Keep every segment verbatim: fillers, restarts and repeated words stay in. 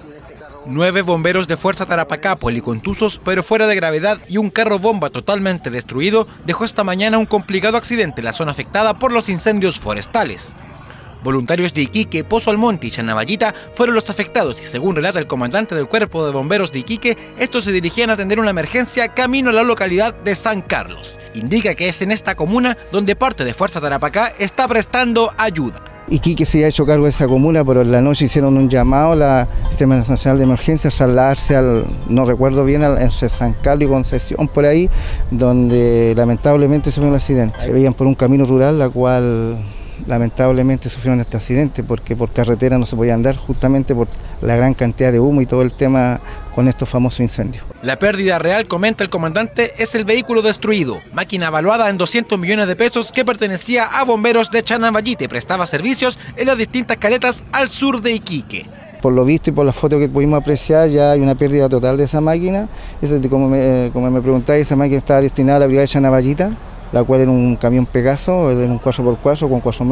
Nueve bomberos de Fuerza Tarapacá, policontusos pero fuera de gravedad, y un carro bomba totalmente destruido dejó esta mañana un complicado accidente en la zona afectada por los incendios forestales. Voluntarios de Iquique, Pozo Almonte y Chanaballita fueron los afectados y, según relata el comandante del Cuerpo de Bomberos de Iquique, estos se dirigían a atender una emergencia camino a la localidad de San Carlos. Indica que es en esta comuna donde parte de Fuerza Tarapacá está prestando ayuda. Iquique se ha hecho cargo de esa comuna, pero en la noche hicieron un llamado a la Sistema Nacional de Emergencia a trasladarse al, no recuerdo bien, al, entre San Carlos y Concepción, por ahí, donde lamentablemente sufrieron un accidente. Se veían por un camino rural, la cual lamentablemente sufrieron este accidente porque por carretera no se podía andar, justamente por la gran cantidad de humo y todo el tema con estos famosos incendios. La pérdida real, comenta el comandante, es el vehículo destruido, máquina evaluada en doscientos millones de pesos que pertenecía a bomberos de Chanaballita y prestaba servicios en las distintas caletas al sur de Iquique. Por lo visto y por las fotos que pudimos apreciar, ya hay una pérdida total de esa máquina. Esa, como, me, como me preguntáis, esa máquina estaba destinada a la brigada de Chanaballita, la cual era un camión Pegaso, era un cuatro por cuatro con cuatro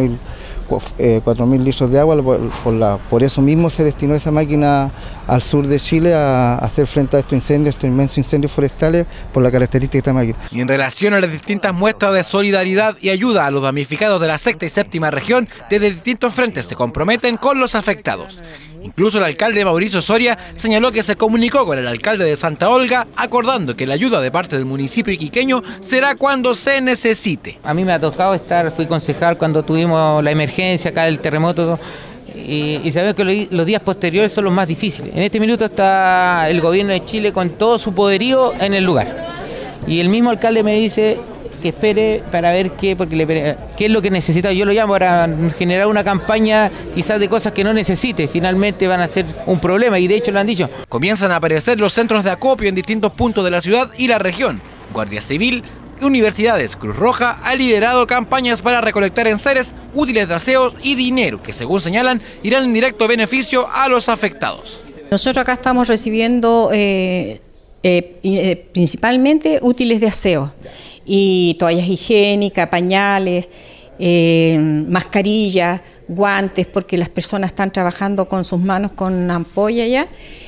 mil litros de agua. Por, por, la, por eso mismo se destinó esa máquina al sur de Chile a, a hacer frente a estos incendios, estos inmensos incendios forestales, por la característica de esta máquina. Y en relación a las distintas muestras de solidaridad y ayuda a los damnificados de la sexta y séptima región, desde distintos frentes se comprometen con los afectados. Incluso el alcalde Mauricio Soria señaló que se comunicó con el alcalde de Santa Olga, acordando que la ayuda de parte del municipio iquiqueño será cuando se necesite. A mí me ha tocado estar, fui concejal cuando tuvimos la emergencia acá del terremoto, y, y sabemos que los, los días posteriores son los más difíciles. En este minuto está el gobierno de Chile con todo su poderío en el lugar. Y el mismo alcalde me dice que espere para ver qué, porque le, qué es lo que necesita. Yo lo llamo para generar una campaña quizás de cosas que no necesite. Finalmente van a ser un problema y de hecho lo han dicho. Comienzan a aparecer los centros de acopio en distintos puntos de la ciudad y la región. Guardia Civil, universidades, Cruz Roja ha liderado campañas para recolectar enseres, útiles de aseo y dinero que, según señalan, irán en directo beneficio a los afectados. Nosotros acá estamos recibiendo eh, eh, eh, principalmente útiles de aseo y toallas higiénicas, pañales, eh, mascarillas, guantes, porque las personas están trabajando con sus manos con ampolla ya,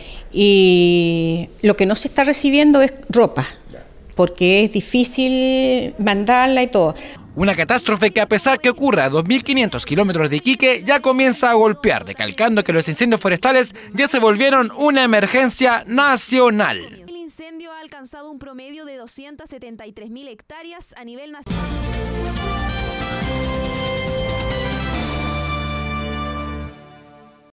y lo que no se está recibiendo es ropa, porque es difícil mandarla y todo. Una catástrofe que, a pesar que ocurra a dos mil quinientos kilómetros de Iquique, ya comienza a golpear, recalcando que los incendios forestales ya se volvieron una emergencia nacional. El incendio ha alcanzado un promedio de doscientas setenta y tres mil hectáreas a nivel nacional.